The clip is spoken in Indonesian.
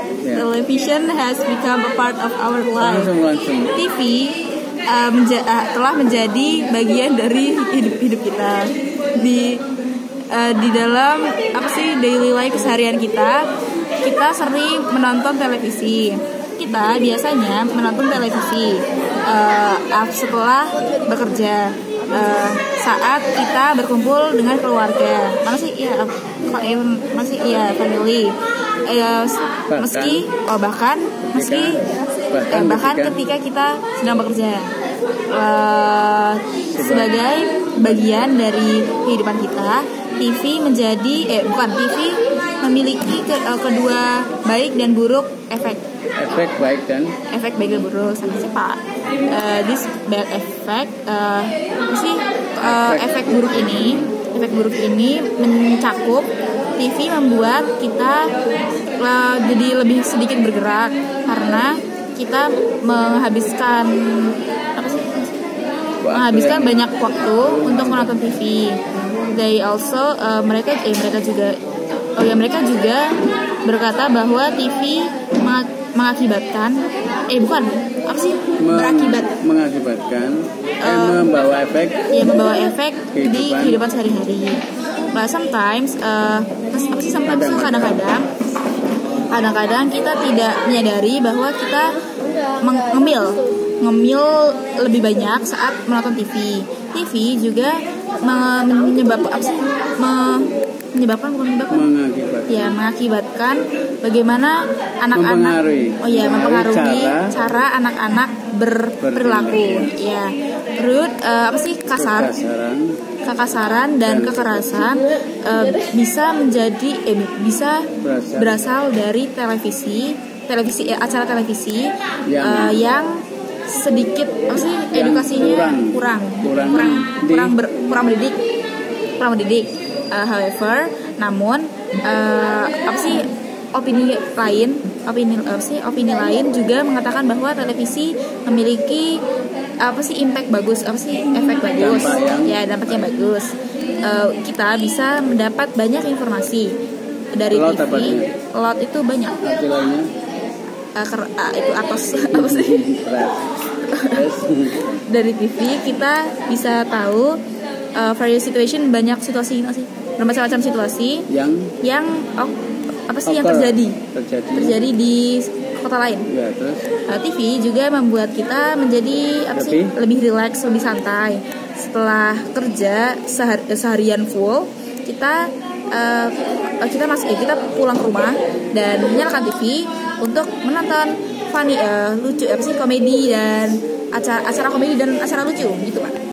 Television has become a part of our life. TV telah menjadi bagian dari hidup kita di dalam daily life keseharian kita sering menonton televisi. Kita biasanya menonton televisi setelah bekerja, saat kita berkumpul dengan keluarga, family, bahkan ketika kita sedang bekerja, sebagai bagian dari kehidupan kita. TV memiliki kedua baik dan buruk efek baik dan buruk. This bad effect efek buruk ini mencakup TV membuat kita jadi lebih sedikit bergerak karena kita menghabiskan banyak waktu untuk menonton TV. Mereka juga berkata bahwa TV mengakibatkan membawa efek di kehidupan sehari-hari. Sometimes kadang-kadang kita tidak menyadari bahwa kita ngemil lebih banyak saat menonton TV. TV juga mengakibatkan bagaimana anak-anak mempengaruhi cara anak-anak berperilaku. Kekasaran dan kekerasan bisa berasal dari acara televisi yang sedikit edukasinya kurang mendidik. However, namun opini lain juga mengatakan bahwa televisi memiliki efek bagus. Dampaknya bagus. Kita bisa mendapat banyak informasi dari TV. Lot itu banyak. Itu atas dari TV kita bisa tahu various situation, banyak situasi bermacam-macam situasi yang terjadi di kota lain. TV juga membuat kita menjadi lebih rileks, lebih santai. Setelah kerja seharian full, kita pulang ke rumah dan menyalakan TV untuk menonton komedi dan acara komedi dan acara lucu gitu, Pak.